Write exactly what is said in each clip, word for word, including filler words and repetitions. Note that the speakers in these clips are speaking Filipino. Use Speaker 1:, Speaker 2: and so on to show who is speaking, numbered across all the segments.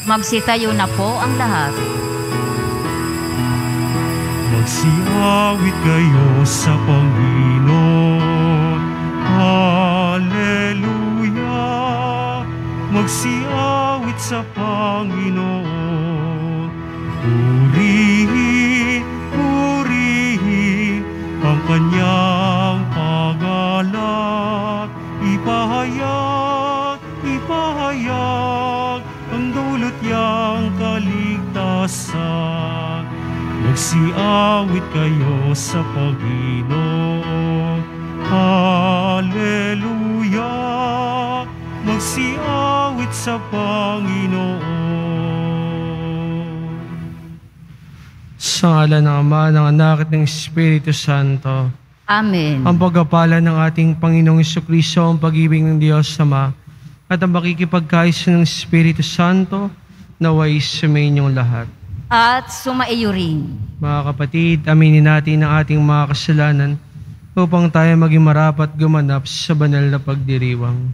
Speaker 1: Magsitayo na po ang lahat.
Speaker 2: Magsiawit kayo sa Panginoon. Hallelujah! Magsiawit sa Panginoon. Purihin, purihin ang kanyang pangalan. Ipahayag, ipahayag ang dulot niyang kaligtasan. Magsiawit kayo sa Panginoon. Hallelujah! Magsiawit sa Panginoon.
Speaker 3: Sa ngalan ng Ama, ng Anak at ng Espiritu Santo.
Speaker 1: Amen.
Speaker 3: Ang pagkapala ng ating Panginoong Jesucristo, ang pag-ibig ng Diyos Ama, at ang makikipagkaisa ng Espiritu Santo, naway sumayin niyong lahat.
Speaker 1: At sumaiyo rin.
Speaker 3: Mga kapatid, aminin natin ang ating mga kasalanan upang tayo maging marapat gumanap sa banal na pagdiriwang.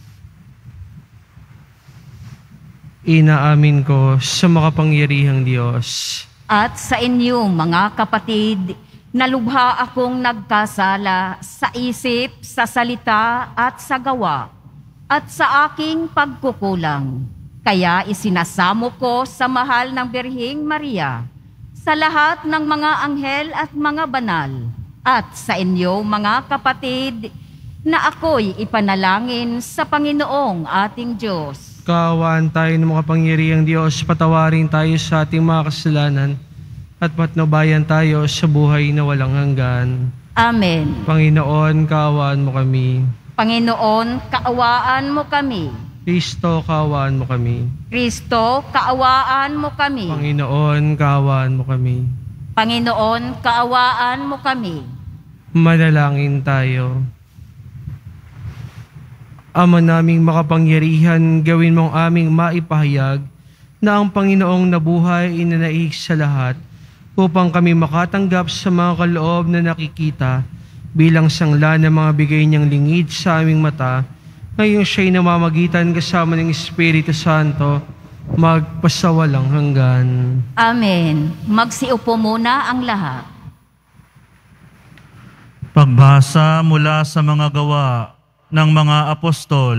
Speaker 3: Inaamin ko sa makapangyarihang Diyos
Speaker 1: At sa inyo, mga kapatid, nalubha akong nagkasala sa isip, sa salita at sa gawa, at sa aking pagkukulang. Kaya isinasamo ko sa mahal ng Birheng Maria, sa lahat ng mga anghel at mga banal, at sa inyo, mga kapatid, na ako'y ipanalangin sa Panginoong ating Diyos.
Speaker 3: Kaawaan tayo ng makapangyarihang Diyos, patawarin tayo sa ating mga kasalanan at patnubayan tayo sa buhay na walang hanggan.
Speaker 1: Amen.
Speaker 3: Panginoon, kaawaan mo kami.
Speaker 1: Panginoon, kaawaan mo kami.
Speaker 3: Kristo, kaawaan mo kami.
Speaker 1: Kristo, kaawaan mo kami.
Speaker 3: Panginoon, kaawaan mo kami.
Speaker 1: Panginoon, kaawaan mo kami.
Speaker 3: Manalangin tayo. Ama naming makapangyarihan, gawin mong aming maipahayag na ang Panginoong nabuhay inanaig sa lahat upang kami makatanggap sa mga kaloob na nakikita bilang sangla ng mga bigay niyang lingid sa aming mata, ngayong siya'y namamagitan kasama ng Espiritu Santo, magpasawalang hanggan.
Speaker 1: Amen. Magsiupo muna ang lahat.
Speaker 2: Pagbasa mula sa mga gawa ng mga apostol.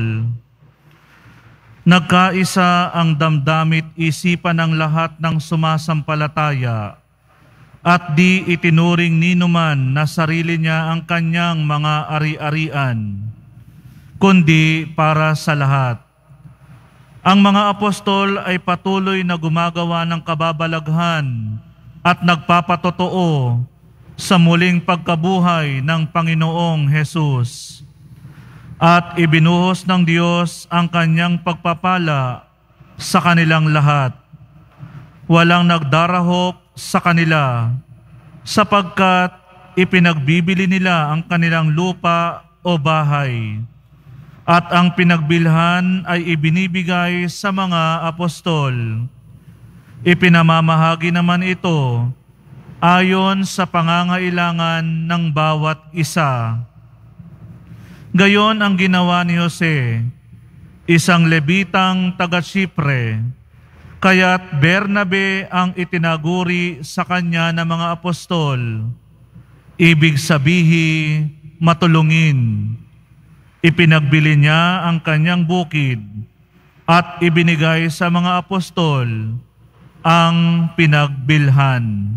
Speaker 2: Nagkaisa ang damdamit isipan ng lahat ng sumasampalataya at di itinuring ni numan na sarili niya ang kanyang mga ari-arian, kundi para sa lahat. Ang mga apostol ay patuloy na gumagawa ng kababalaghan at nagpapatotoo sa muling pagkabuhay ng Panginoong Hesus. At ibinuhos ng Diyos ang kanyang pagpapala sa kanilang lahat. Walang nagdarahop sa kanila, sapagkat ipinagbibili nila ang kanilang lupa o bahay. At ang pinagbilhan ay ibinibigay sa mga apostol. Ipinamamahagi naman ito ayon sa pangangailangan ng bawat isa. Gayon ang ginawa ni Jose, isang Levitang taga-Chipre, kaya't Bernabe ang itinaguri sa kanya ng mga apostol. Ibig sabihin, matulungin. Ipinagbili niya ang kanyang bukid at ibinigay sa mga apostol ang pinagbilhan.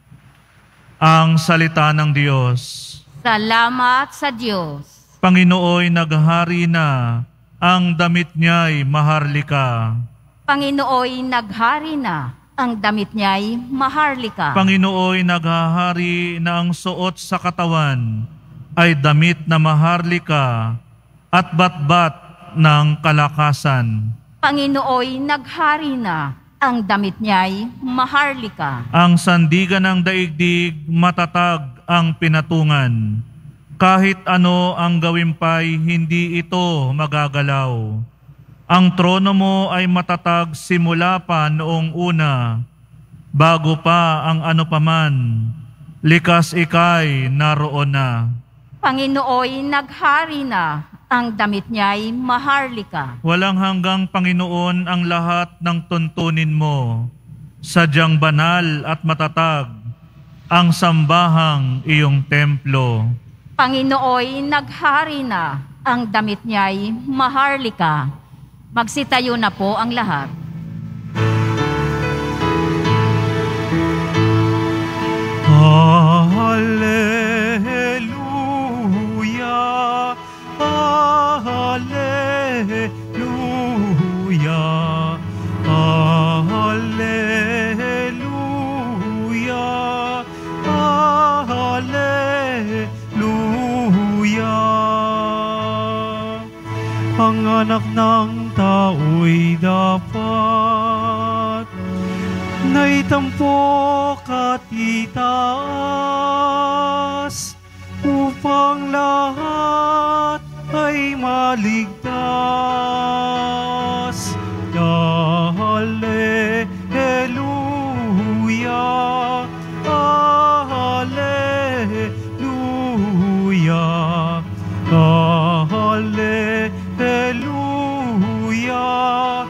Speaker 2: Ang salita ng Diyos.
Speaker 1: Salamat sa Diyos.
Speaker 2: Panginooy naghari na, ang damit niya'y maharlika.
Speaker 1: Panginooy naghari na, ang damit niya'y maharlika.
Speaker 2: Panginooy naghahari na ang suot sa katawan ay damit na maharlika at batbat ng kalakasan.
Speaker 1: Panginooy naghari na, ang damit niya'y maharlika.
Speaker 2: Ang sandigan ng daigdig matatag ang pinatungan. Kahit ano ang gawin pa'y hindi ito magagalaw. Ang trono mo ay matatag simula pa noong una, bago pa ang ano paman, likas ika'y naroon na.
Speaker 1: Panginooy naghari na, Ang damit niya'y maharlika.
Speaker 2: Walang hanggang Panginoon ang lahat ng tuntunin mo. Sadyang banal at matatag ang sambahang iyong templo.
Speaker 1: Panginooy naghari na. Ang damit niya'y maharlika. Magsitayo na po ang lahat.
Speaker 3: Hallelujah, Hallelujah, Hallelujah, Hallelujah. Ang anak ng tao'y dapat naitampok at itaas upang lahat ay maligtas. Hallelujah, Hallelujah, Hallelujah,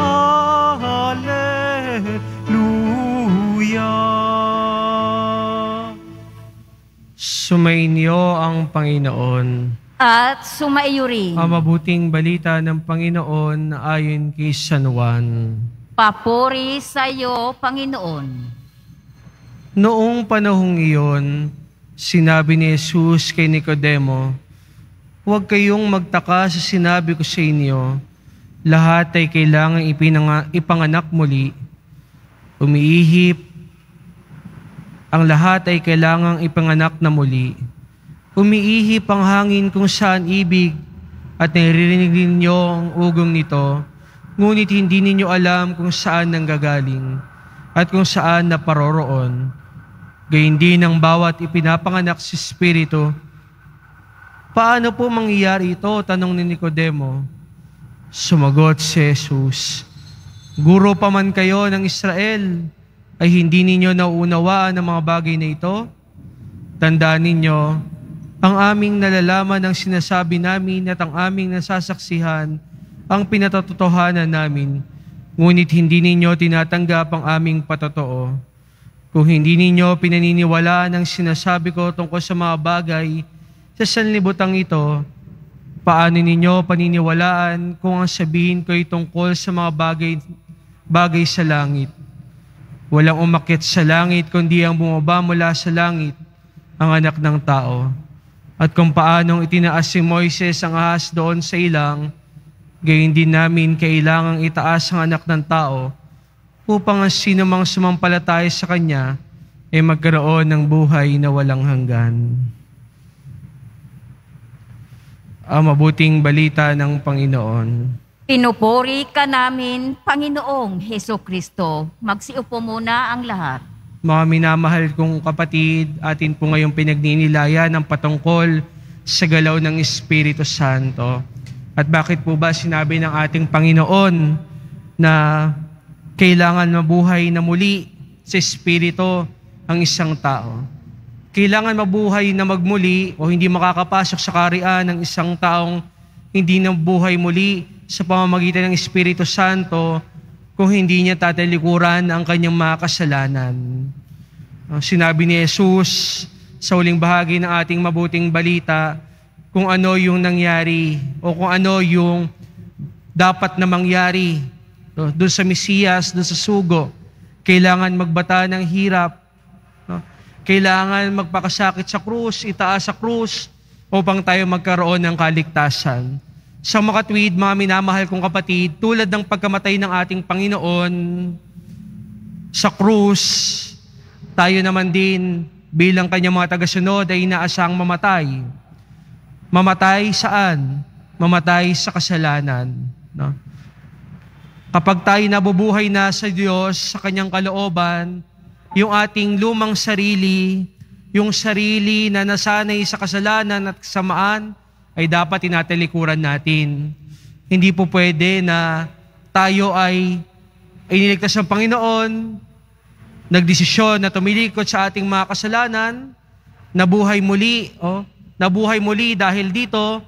Speaker 3: Hallelujah. Sumainyo ang Panginoon.
Speaker 1: At sumaiyo rin.
Speaker 3: Ang mabuting balita ng Panginoon ayon kay San Juan.
Speaker 1: Papuri sa iyo, Panginoon.
Speaker 3: Noong panahong iyon, sinabi ni Jesus kay Nicodemo, "Huwag kayong magtaka sa sinabi ko sa inyo, lahat ay kailangang ipinanga, ipanganak muli. Umiihip, ang lahat ay kailangang ipanganak na muli. Umiihip ang hangin kung saan ibig at naririnig ninyo ang ugong nito, ngunit hindi ninyo alam kung saan nanggagaling at kung saan naparoroon. Gayun din ang bawat ipinapanganak sa Espiritu." "Paano po mangyayari ito?" tanong ni Nicodemo. Sumagot si Jesus, "Guro pa man kayo ng Israel, ay hindi ninyo nauunawaan ang mga bagay na ito? Tandaan ninyo, ang aming nalalaman ang sinasabi namin at ang aming nasasaksihan ang pinatotohanan namin, ngunit hindi ninyo tinatanggap ang aming patotoo. Kung hindi ninyo pinaniniwalaan ang sinasabi ko tungkol sa mga bagay sa sanlibutang ito, paano ninyo paniniwalaan kung ang sabihin ko'y tungkol sa mga bagay, bagay sa langit? Walang umakyat sa langit kundi ang bumaba mula sa langit, ang Anak ng Tao. At kung paanong itinaas si Moises ang ahas doon sa ilang, gayon din namin kailangang itaas ang Anak ng Tao upang ang sino mang sumampalataya sa Kanya ay magkaroon ng buhay na walang hanggan." Ang mabuting balita ng Panginoon.
Speaker 1: Pinupuri ka namin, Panginoong Hesukristo. Magsiupo muna ang lahat.
Speaker 3: Mga minamahal kong kapatid, atin po ngayong pinagninilayan ng patungkol sa galaw ng Espiritu Santo. At bakit po ba sinabi ng ating Panginoon na kailangan mabuhay na muli sa Espiritu ang isang tao? Kailangan mabuhay na magmuli o hindi makakapasok sa kaharian ng isang taong hindi nabuhay muli sa pamamagitan ng Espiritu Santo kung hindi niya tatalikuran ang kanyang mga kasalanan. Sinabi ni Jesus sa huling bahagi ng ating mabuting balita kung ano yung nangyari o kung ano yung dapat na mangyari doon sa Mesiyas, doon sa sugo. Kailangan magbata ng hirap. Kailangan magpakasakit sa krus, itaas sa krus upang tayo magkaroon ng kaligtasan. Sa makatwid, mga minamahal kong kapatid, tulad ng pagkamatay ng ating Panginoon sa krus, tayo naman din bilang kanyang mga tagasunod ay inaasang mamatay. Mamatay saan? Mamatay sa kasalanan. No? Kapag tayo nabubuhay na sa Diyos, sa kanyang kalooban, yung ating lumang sarili, yung sarili na nasanay sa kasalanan at kasamaan, ay dapat tinatalikuran natin. Hindi po pwede na tayo ay iniligtas ng Panginoon, nagdesisyon na tumilikod sa ating mga kasalanan, nabuhay muli, oh, nabuhay muli dahil dito,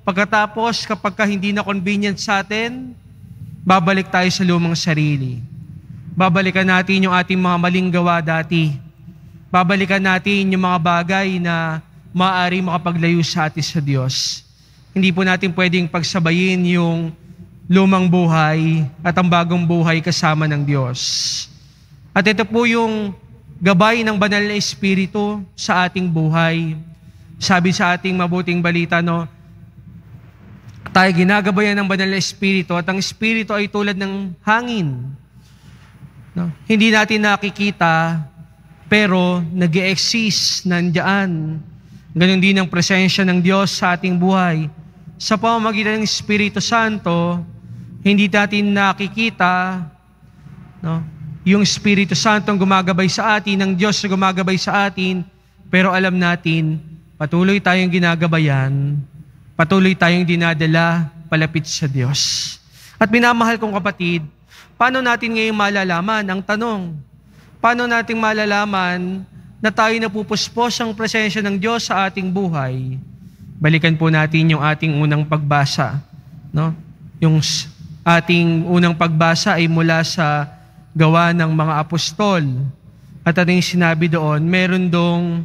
Speaker 3: Pagkatapos, kapag ka hindi na convenient sa atin, babalik tayo sa lumang sarili. Babalikan natin yung ating mga maling gawa dati. Babalikan natin yung mga bagay na maaari makapaglayo sa atin sa Diyos. Hindi po natin pwedeng pagsabayin yung lumang buhay at ang bagong buhay kasama ng Diyos. At ito po yung gabay ng banal na Espiritu sa ating buhay. Sabi sa ating mabuting balita, no, tayo ginagabayan ng banal na Espiritu at ang Espiritu ay tulad ng hangin. No? Hindi natin nakikita, pero nag-e-exist, nandiyan. Ganon din ang presensya ng Diyos sa ating buhay. Sa pamamagitan ng Espiritu Santo, hindi natin nakikita, no, yung Espiritu Santo ang gumagabay sa atin, ng Diyos na gumagabay sa atin, pero alam natin, patuloy tayong ginagabayan, patuloy tayong dinadala palapit sa Diyos. At minamahal kong kapatid, paano natin ngayon malalaman? Ang tanong, paano natin malalaman na tayo napupuspos ang presensya ng Diyos sa ating buhay? Balikan po natin yung ating unang pagbasa. No? Yung ating unang pagbasa ay mula sa Gawa ng mga Apostol. At ating sinabi doon, meron dong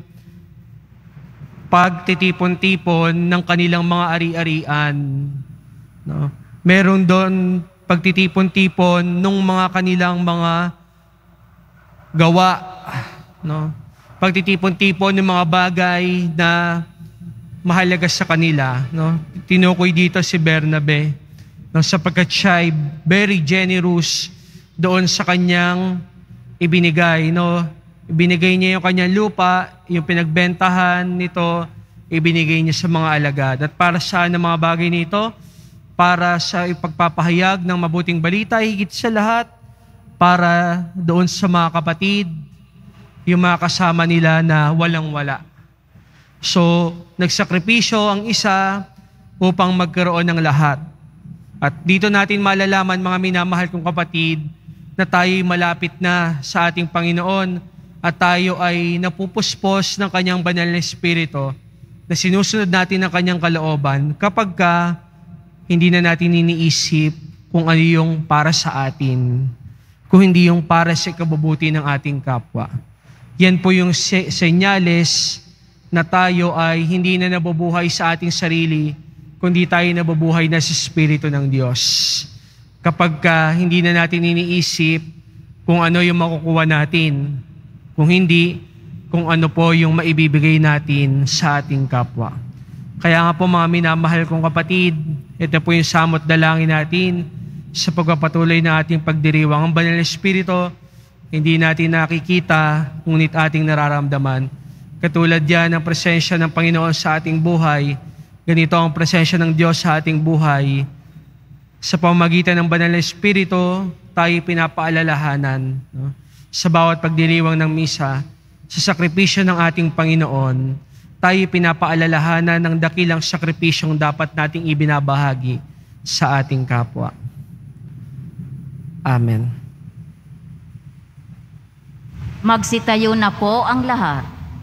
Speaker 3: pagtitipon-tipon ng kanilang mga ari-arian. No? Meron doon pagtitipon-tipon ng mga kanilang mga gawa. No? Pagtitipon-tipon ng mga bagay na mahalaga sa kanila. No? Tinukoy dito si Bernabe, no? Sapagkat siya ay very generous doon sa kanyang ibinigay. No? Ibinigay niya yung kanyang lupa, yung pinagbentahan nito, ibinigay niya sa mga alagad. At para saan ang mga bagay nito? Para sa ipagpapahayag ng mabuting balita, higit sa lahat, para doon sa mga kapatid, yung mga kasama nila na walang-wala. So, nagsakripisyo ang isa upang magkaroon ng lahat. At dito natin malalaman, mga minamahal kong kapatid, na tayo'y malapit na sa ating Panginoon at tayo ay napupuspos ng Kanyang banal na Espiritu na sinusunod natin ang Kanyang kalooban kapag ka hindi na natin iniisip kung ano yung para sa atin, kung hindi yung para sa ikabubuti ng ating kapwa. Yan po yung se- senyales na tayo ay hindi na nabubuhay sa ating sarili, kundi tayo nabubuhay na sa Espiritu ng Diyos. Kapag ka hindi na natin iniisip kung ano yung makukuha natin, kung hindi, kung ano po yung maibibigay natin sa ating kapwa. Kaya nga po mga minamahal kong kapatid, ito po yung samot dalangin natin sa pagpapatuloy na ating pagdiriwang. Ang banal na Espiritu, hindi natin nakikita, ngunit ating nararamdaman. Katulad yan ng presensya ng Panginoon sa ating buhay, ganito ang presensya ng Diyos sa ating buhay. Sa pamamagitan ng banal na Espiritu, tayo pinapaalalahanan, no? Sa bawat pagdiriwang ng misa, sa sakripisyo ng ating Panginoon, tayo pinapaalalahanan ng dakilang sakripisyong dapat nating ibinabahagi sa ating kapwa. Amen.
Speaker 1: Magsitayo na po ang lahat.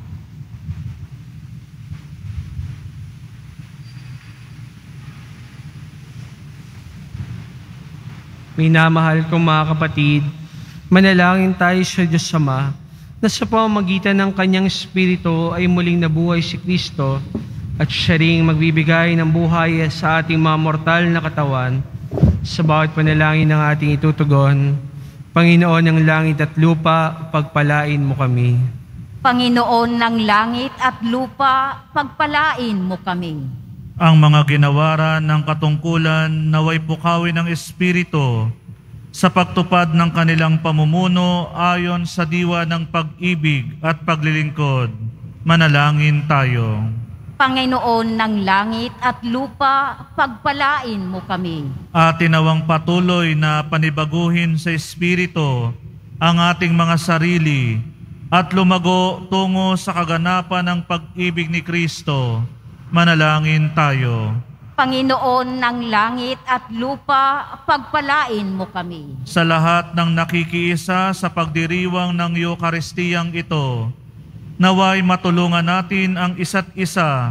Speaker 3: Minamahal kong mga kapatid, manalangin tayo sa Diyos Ama na sa pamamagitan ng Kanyang Espiritu ay muling nabuhay si Kristo at siya ring magbibigay ng buhay sa ating mga mortal na katawan. Sa bawat panalangin ng ating itutugon, Panginoon ng langit at lupa, pagpalain mo kami.
Speaker 1: Panginoon ng langit at lupa, pagpalain mo kami.
Speaker 2: Ang mga ginawaran ng katungkulan naway pukawin ng Espiritu sa pagtupad ng kanilang pamumuno ayon sa diwa ng pag-ibig at paglilingkod. Manalangin tayo.
Speaker 1: Panginoon ng langit at lupa, pagpalain mo kami.
Speaker 2: At tinawang patuloy na panibaguhin sa Espiritu ang ating mga sarili at lumago tungo sa kaganapan ng pag-ibig ni Kristo. Manalangin tayo.
Speaker 1: Panginoon ng langit at lupa, pagpalain mo kami.
Speaker 2: Sa lahat ng nakikiisa sa pagdiriwang ng Eukaristiyang ito, naway matulungan natin ang isa't isa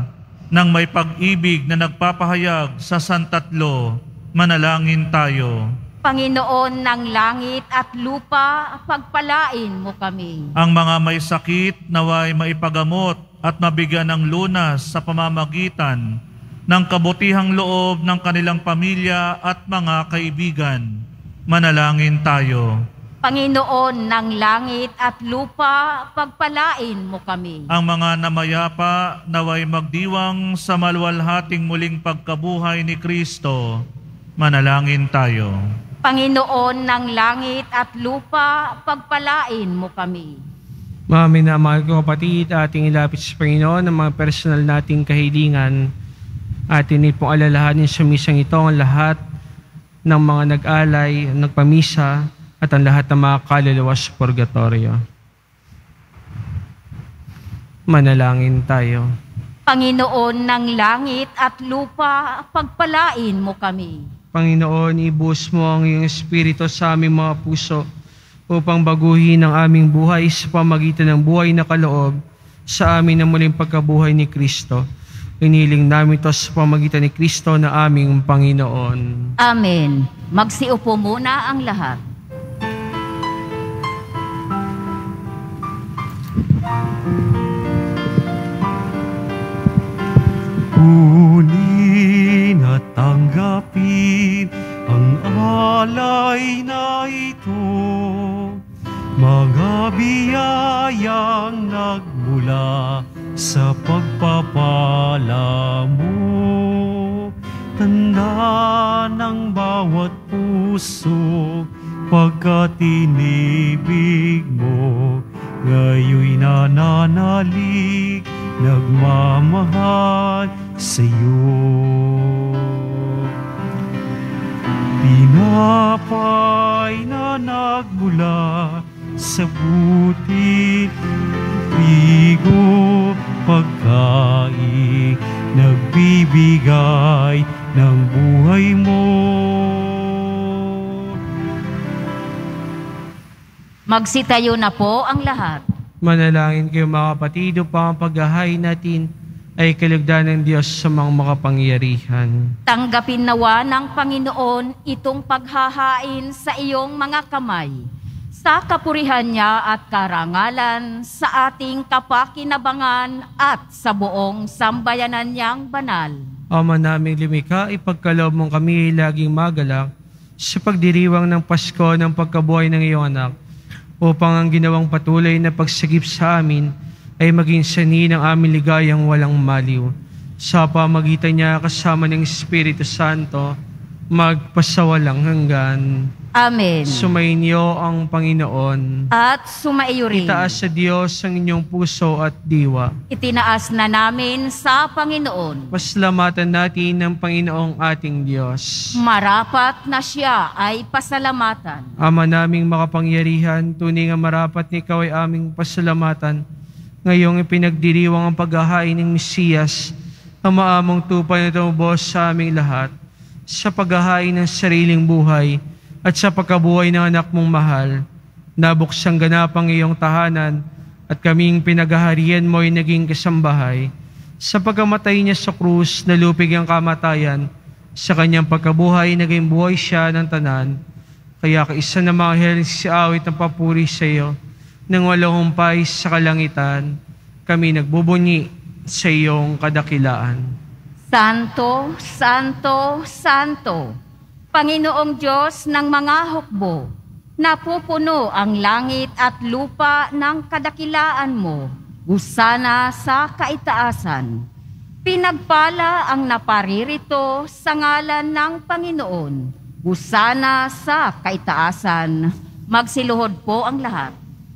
Speaker 2: ng may pag-ibig na nagpapahayag sa Santatlo, manalangin tayo.
Speaker 1: Panginoon ng langit at lupa, pagpalain mo kami.
Speaker 2: Ang mga may sakit naway maipagamot at mabigyan ng lunas sa pamamagitan ng kabutihang loob ng kanilang pamilya at mga kaibigan. Manalangin tayo.
Speaker 1: Panginoon ng langit at lupa, pagpalain mo kami.
Speaker 2: Ang mga namayapa naway magdiwang sa maluwalhating muling pagkabuhay ni Kristo. Manalangin tayo.
Speaker 1: Panginoon ng langit at lupa, pagpalain mo kami.
Speaker 3: Mga minamahal ko kapatid, ating ilapit sa Panginoon ang mga personal nating kahilingan. Atin pong alalahanin sa misang ito ang lahat ng mga nag-alay, nagpamisa, at ang lahat ng mga kaluluwa sa purgatorio. Manalangin tayo.
Speaker 1: Panginoon ng langit at lupa, pagpalain mo kami.
Speaker 3: Panginoon, ibuhos mo ang iyong Espiritu sa aming mga puso upang baguhin ang aming buhay sa pamagitan ng buhay na kaloob sa amin na muling pagkabuhay ni Kristo. Iniling namin ito sa pamagitan ni Kristo na aming Panginoon.
Speaker 1: Amen. Magsiupo muna ang lahat.
Speaker 3: Kunin at tanggapin ang alay na ito, mga biyayang nagmula sa pagpapala mo. Tanda ng bawat puso pagkat inibig mo, ngayoy nananalig, nagmamahal sa iyo. Pinapay na nagmula sa butit bigo, pagkain nagbibigay ng buhay mo.
Speaker 1: Magsitayo na po ang lahat.
Speaker 3: Manalangin kayo mga kapatid upang ang paghahay natin ay kalugdan ng Diyos sa mga makapangyarihan.
Speaker 1: Tanggapin nawa ng Panginoon itong paghahain sa iyong mga kamay, sa kapurihan niya at karangalan, sa ating kapakinabangan at sa buong sambayanan niyang banal.
Speaker 3: Ama naming lumikha, ipagkaloob mong kami ay laging magalak sa pagdiriwang ng Pasko ng pagkabuhay ng iyong anak, upang ang ginawang patuloy na pagsagip sa amin ay maging sanhi ng aming ligayang walang maliw. Sa pamagitan niya kasama ng Espiritu Santo, magpasawalang hanggan.
Speaker 1: Amen.
Speaker 3: Sumainyo ang Panginoon.
Speaker 1: At sumaiyo rin.
Speaker 3: Itaas sa Diyos ang inyong puso at diwa.
Speaker 1: Itinaas na namin sa Panginoon.
Speaker 3: Pasalamatan natin ng Panginoong ating Diyos.
Speaker 1: Marapat na siya ay pasalamatan.
Speaker 3: Ama naming makapangyarihan, tunay nga marapat ni ikaw ay aming pasalamatan. Ngayong ipinagdiriwang ang paghahain ng Mesiyas, ang maamong tupay na tumubos sa aming lahat, sa paghahain ng sariling buhay at sa pagkabuhay ng anak mong mahal, nabuksang ganapang iyong tahanan at kaming pinaghaharian mo ay naging kasambahay. Sa pagkamatay niya sa krus, nalupig ang kamatayan, sa kanyang pagkabuhay, naging buhay siya ng tanan. Kaya kaisa ng mga anghel si awit ng papuri sa iyo, nang walang humpay sa kalangitan, kami nagbubunyi sa iyong kadakilaan.
Speaker 1: Santo, Santo, Santo, Panginoong Diyos ng mga hukbo, napupuno ang langit at lupa ng kadakilaan mo, husana sa kaitaasan. Pinagpala ang naparirito sa ngalan ng Panginoon, husana sa kaitaasan. Magsiluhod po ang lahat.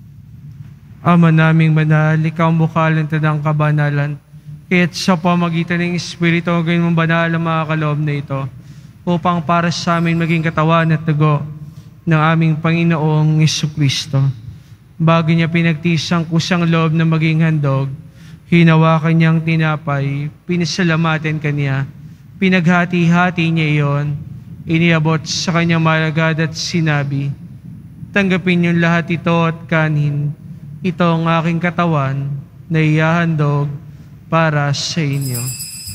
Speaker 3: Ama naming banal, ikaw ang bukal ng tanang kabanalan, kaya't sa pamagitan ng Espiritu, gawin mong banal ang mga kaloob na ito, upang para sa amin maging katawan at dugo ng aming Panginoong Jesucristo. Bago niya pinagtiis ang kusang loob na maging handog, hinawakan niyang tinapay, pinasalamatan kaniya, pinaghati-hati niya iyon, iniabot sa kanyang malagad at sinabi, tanggapin niyong lahat ito at kanin. Ito ang aking katawan na ihahandog para sa inyo.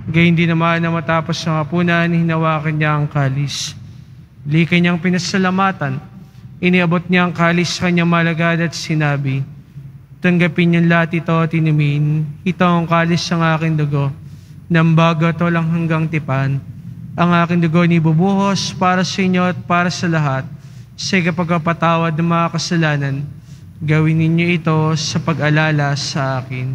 Speaker 3: Gayun din naman na matapos ng hapunan, hinawakan niya ang kalis. Lika niyang pinasalamatan. Iniabot niya ang kalis sa kanyang malagad at sinabi, tanggapin niyong lahat ito at inumin. Ito ang kalis ng aking dugo, ng bago at walang hanggang tipan. Ang aking dugo ni bubuhos para sa inyo at para sa lahat sa ikapagpapatawad ng mga kasalanan. Gawin ninyo ito sa pag-alala sa akin.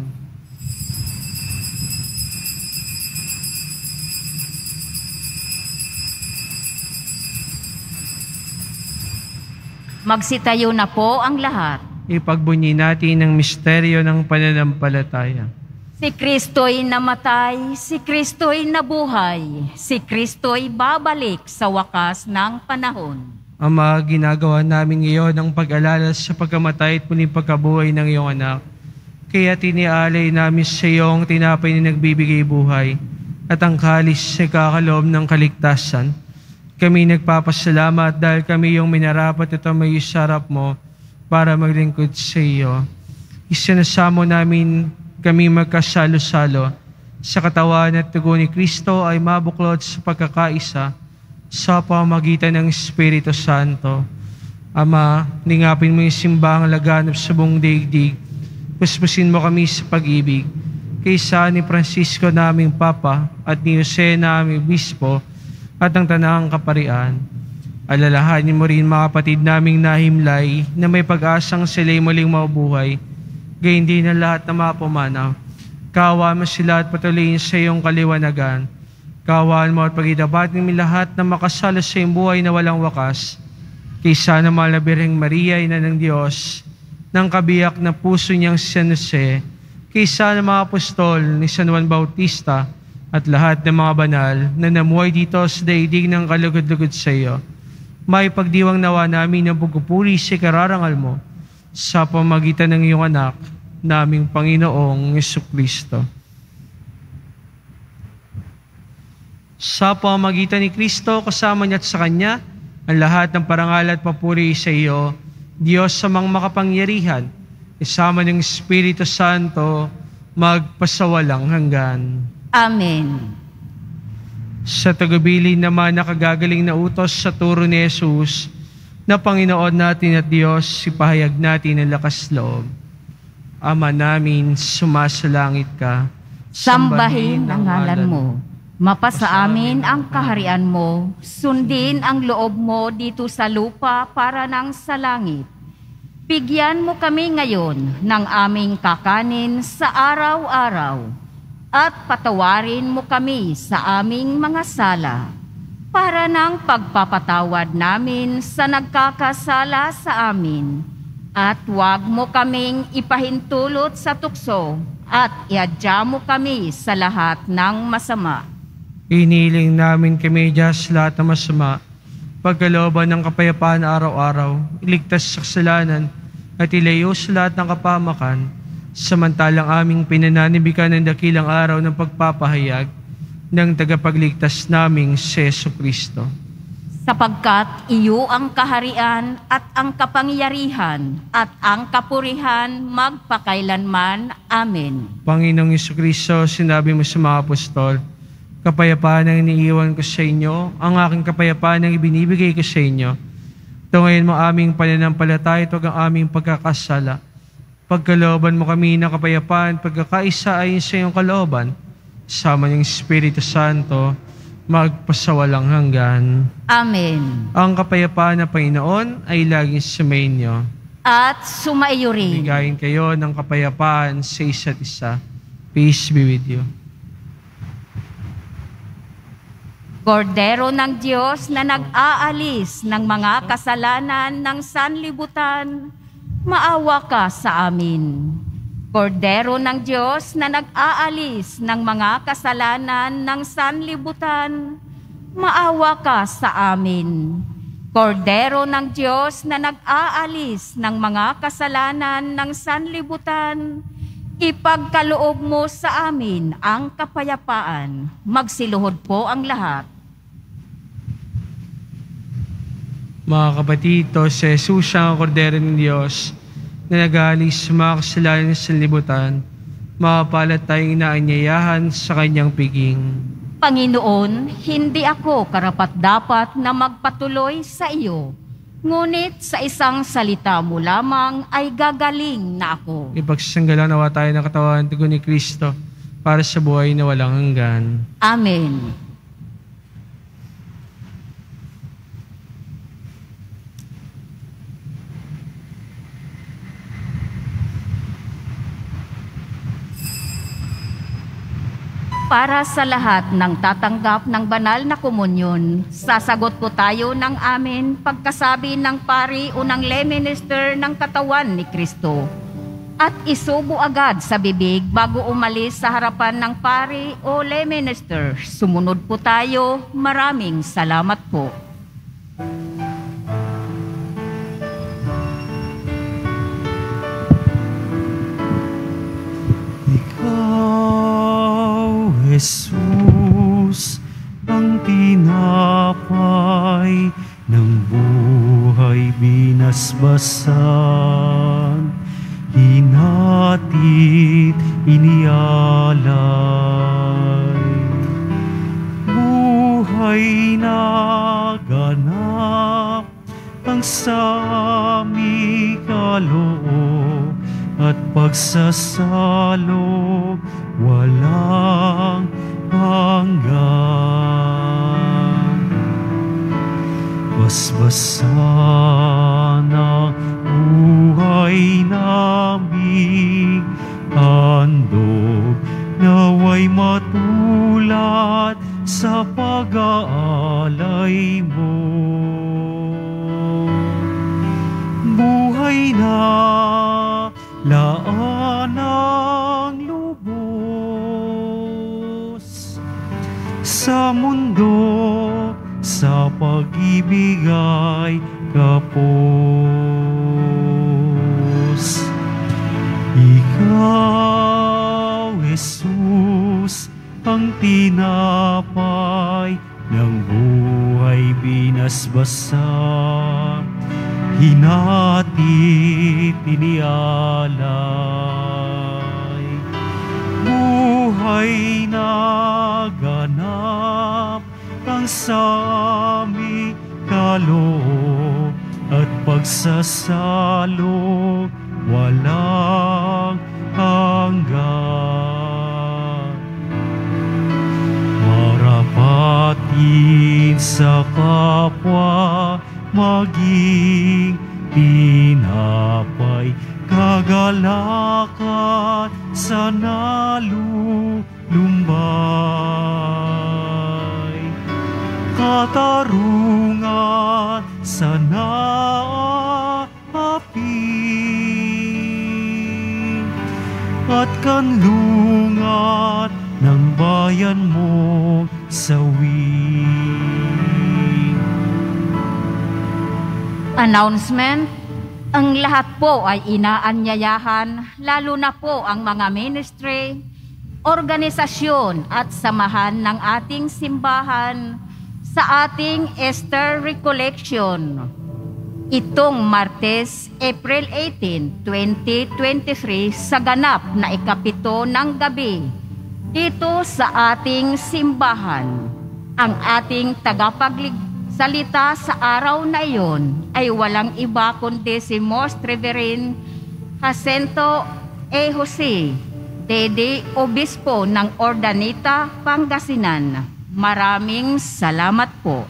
Speaker 1: Magsitayo na po ang lahat.
Speaker 3: Ipagbunyi natin ang misteryo ng pananampalataya.
Speaker 1: Si Kristo'y namatay, si Kristo'y nabuhay, si Kristo'y babalik sa wakas ng panahon.
Speaker 3: Ama, ginagawa namin ngayon ang pag-alala sa pagkamatay at muling pagkabuhay ng iyong anak. Kaya tinialay namin sa iyo ang tinapay na nagbibigay buhay at ang kalis sa kakaloob ng kaligtasan. Kami nagpapasalamat dahil kami yung minarapat ito may sarap mo para maglingkod sa iyo. Isinasamo namin kami magkasalo-salo sa katawan at dugo ni Kristo ay mabuklod sa pagkakaisa sa pamamagitan ng Espiritu Santo. Ama, ningapin mo yung simbahang laganap sa buong daigdig. Puspusin mo kami sa pag-ibig. Kaysa ni Francisco naming Papa at ni Jose naming Bispo at ang tanang kaparian. Alalahanin mo rin mga kapatid naming nahimlay na may pag-asang sila'y muling mabuhay. Gayun din ang lahat na mapumanaw. Kaawaan mo sila at patuloyin sa iyong kaliwanagan. Kaawaan mo at pag-idabating mo lahat na makasalo sa iyong buhay na walang wakas. Kaysa na mahal na Birheng Maria, ina ng Diyos, ng kabiyak na puso niyang si San Jose, kaysa ng mga apostol ni San Juan Bautista, at lahat ng mga banal na namuhay dito sa daigdig ng kalugod-lugod sa iyo. May pagdiwang nawa namin ang pagpupuri sa kararangal mo sa pamagitan ng iyong anak, naming Panginoong Jesucristo. Sa pamagitan ni Kristo, kasama niya at sa Kanya, ang lahat ng parangal at papuri sa iyo, Diyos sa mga makapangyarihan, isama ng Espiritu Santo, magpasawalang hanggan.
Speaker 1: Amen.
Speaker 3: Sa tagubilin naman nakagagaling na utos sa turo ni Jesus, na Panginoon natin at Diyos, ipahayag natin ang lakas loob. Ama namin, sumasalangit ka.
Speaker 1: Sambahin ang ngalan mo. Mapasa amin ang kaharian mo. Sundin ang loob mo dito sa lupa para nang sa langit. Bigyan mo kami ngayon ng aming kakanin sa araw-araw. At patawarin mo kami sa aming mga sala, para ng pagpapatawad namin sa nagkakasala sa amin. At huwag mo kaming ipahintulot sa tukso, at iadya mo kami sa lahat ng masama.
Speaker 3: Iniling namin kami Diyos lahat ng masama, pagkalooban ng kapayapaan araw-araw, iligtas sa kasalanan, at ilayo sa lahat ng kapahamakan, samantalang aming pinananibikan ng dakilang araw ng pagpapahayag ng tagapagligtas naming si Jesucristo.
Speaker 1: Sapagkat iyo ang kaharian at ang kapangyarihan at ang kapurihan magpakailanman. Amen.
Speaker 3: Panginoong Jesucristo, sinabi mo sa mga apostol, kapayapaan ang iniiwan ko sa inyo, ang aking kapayapaan ang ibinibigay ko sa inyo. Tungayin mo aming pananampalataya at ang aming pagkakasala. Pagkalooban mo kami ng kapayapaan, pagkakaisa ayon sa iyong kalooban, sama ng Espiritu Santo, magpasawalang hanggan.
Speaker 1: Amen.
Speaker 3: Ang kapayapaan ng Panginoon ay laging sumainyo.
Speaker 1: At sumaiyo rin.
Speaker 3: Bigayin kayo ng kapayapaan sa isa't isa. Peace be with you.
Speaker 1: Kordero ng Diyos na nag-aalis ng mga kasalanan ng sanlibutan, maawa ka sa amin. Kordero ng Diyos na nag-aalis ng mga kasalanan ng sanlibutan, maawa ka sa amin. Kordero ng Diyos na nag-aalis ng mga kasalanan ng sanlibutan, ipagkaloob mo sa amin ang kapayapaan. Magsiluhod po ang lahat.
Speaker 3: Mga kapatid, ito si Jesus ang Kordero ng Diyos na nag-aalis sa mga kasalanan sa sanlibutan. Mapalad tayong inaanyayahan sa kanyang piging.
Speaker 1: Panginoon, hindi ako karapat-dapat na magpatuloy sa iyo. Ngunit sa isang salita mo lamang ay gagaling na ako.
Speaker 3: Ipagsasanggalang nawa tayo ng katawan tugon ni Kristo para sa buhay na walang hanggan.
Speaker 1: Amen. Para sa lahat ng tatanggap ng banal na komunyon, sasagot po tayo ng amen pagkasabi ng pari o ng lay minister ng katawan ni Kristo. At isubo agad sa bibig bago umalis sa harapan ng pari o lay minister. Sumunod po tayo. Maraming salamat po.
Speaker 4: Jesus, ang tinapay ng buhay binasbasan, hinatid, inialay. Buhay na ganap ang sami kaloob at pagsasalo walang hanggan. Basbasan ang buhay naming handog, naway matulad sa pag-aalay mo. Buhay na laan ang lubos sa mundo, sa pag-ibig ay kapos. Ikaw, Jesus, ang tinapay ng buhay binasbasan, hinatid, inialay. Buhay na ganap ang sami kaloob at pagsasalo walang hanggan. Marapatin sa kapwa maging tinapay, kagalakan sa nalulumbay, katarungan sa naapi, at kanlungan ng bayan mo sawi.
Speaker 1: Announcement. Ang lahat po ay inaanyayahan, lalo na po ang mga ministry, organisasyon at samahan ng ating simbahan sa ating Easter Recollection. Itong Martes, April eighteenth, twenty twenty-three sa ganap na ikapito ng gabi dito sa ating simbahan. Ang ating tagapagligtas salita sa araw na iyon ay walang iba kundi si Most Reverend Jacinto A. Jose, Dede Obispo ng Ordaneta, Pangasinan. Maraming salamat po.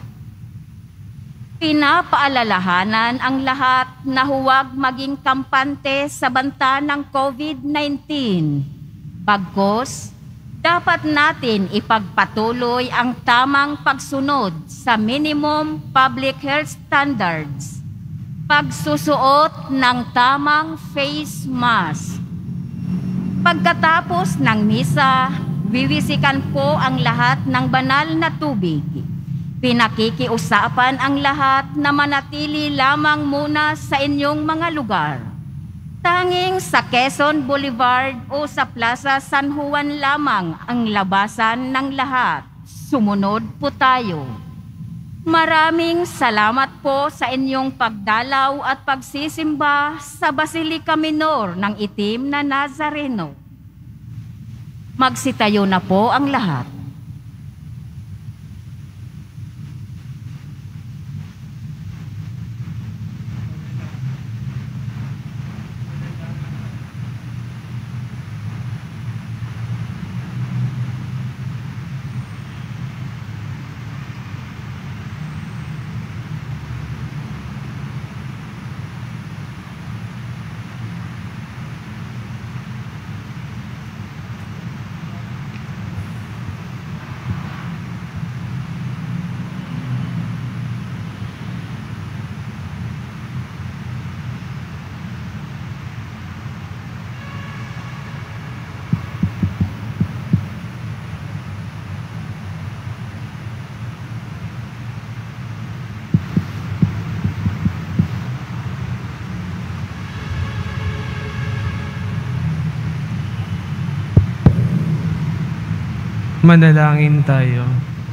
Speaker 1: Pinapaalalahanan ang lahat na huwag maging kampante sa banta ng COVID nineteen. Bagkus, dapat natin ipagpatuloy ang tamang pagsunod sa minimum public health standards, pagsusuot ng tamang face mask. Pagkatapos ng misa, wiwisikan po ang lahat ng banal na tubig. Pinakikiusapan ang lahat na manatili lamang muna sa inyong mga lugar. Tanging sa Quezon Boulevard o sa Plaza San Juan lamang ang labasan ng lahat. Sumunod po tayo. Maraming salamat po sa inyong pagdalaw at pagsisimba sa Basilica Minor ng Itim na Nazareno. Magsitayo na po ang lahat.
Speaker 3: Manalangin tayo.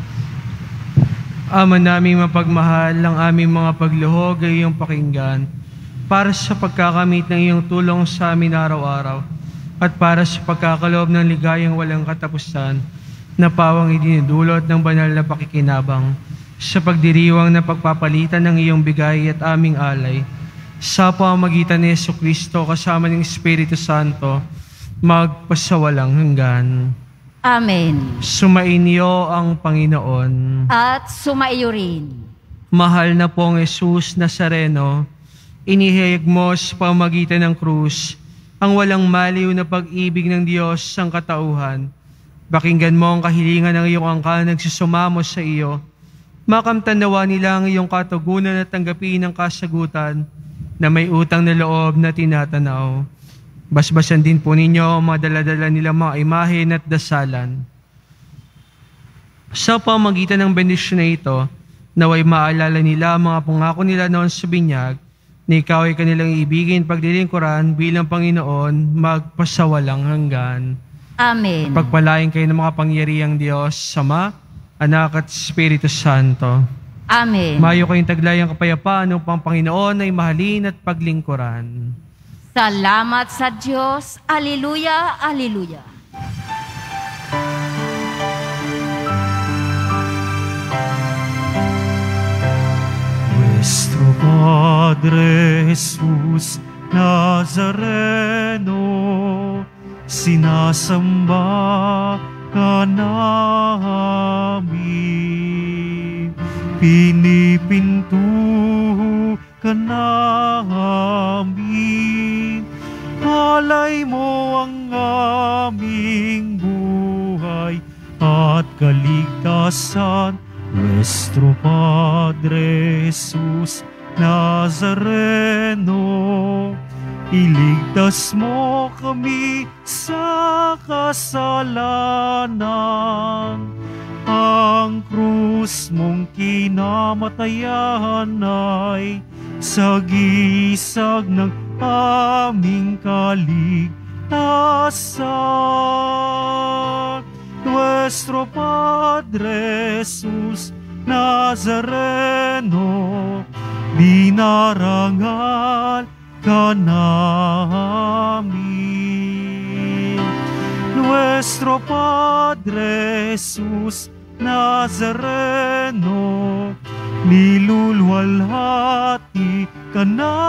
Speaker 3: Ama naming mapagmahal, ang aming mga pagluhog ay iyong pakinggan para sa pagkakamit ng iyong tulong sa amin araw-araw at para sa pagkakaloob ng ligayang walang katapusan na pawang idinudulot ng banal na pakikinabang sa pagdiriwang na pagpapalitan ng iyong bigay at aming alay sa pamamagitan ni Jesucristo kasama ng Espiritu Santo magpasawalang hanggan.
Speaker 1: Amen.
Speaker 3: Sumainyo ang Panginoon.
Speaker 1: At sumaiyo rin.
Speaker 3: Mahal na pong Jesus Nazareno, inihayag mo sa pamamagitan ng krus ang walang maliw na pag-ibig ng Diyos sa katauhan. Pakinggan mo ang kahilingan ng iyong angkan nagsusumamo sa iyo. Makamtan nawa nila ang iyong katugunan at tanggapin ang kasagutan na may utang na loob na tinatanaw. Basbasan din po ninyo ang mga daladala nilang mga imahen at dasalan. Sa pamagitan ng bendisyon na ito, naway maalala nila ang mga pangako nila noon sa binyag, na ikaw ay kanilang ibigin pagdilingkuran bilang Panginoon magpasawalang hanggan.
Speaker 1: Amen.
Speaker 3: Pagpalain kayo ng mga pangyarihang Diyos, Ama, Anak at Espiritu Santo.
Speaker 1: Amen.
Speaker 3: Mayo kayong taglayang kapayapaan upang Panginoon ay mahalin at paglingkuran.
Speaker 1: Salamat sa Diyos. Alleluia, alleluia.
Speaker 4: Nuestro Padre Jesus Nazareno, sinasamba ka namin, pinipintuho ka namin, alay mo ang aming buhay at kaligtasan. Nuestro Padre Jesus Nazareno, iligtas mo kami sa kasalanan. Ang krus mong kinamatayan ay sagisag ng aming kaligtasan. Nuestro Padre Jesus Nazareno, dinarangal ka namin. Nuestro Padre Jesus Nazareno, niluluwalhati ka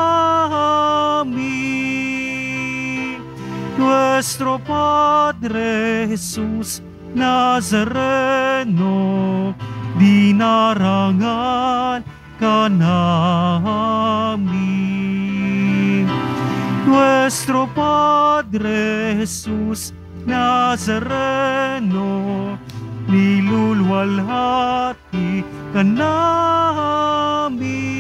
Speaker 4: namin. Nuestro Padre Jesus Nazareno, dinarangal ka namin. Nuestro Padre Jesus Nazareno, niluluwalhati ka namin.